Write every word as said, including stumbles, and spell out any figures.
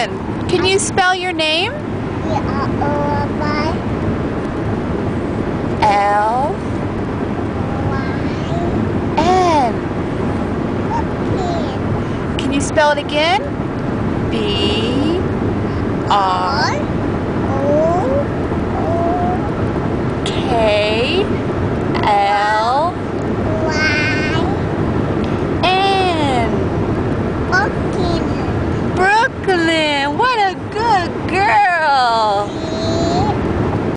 Lynn, can you spell your name? L N. Can you spell it again? B R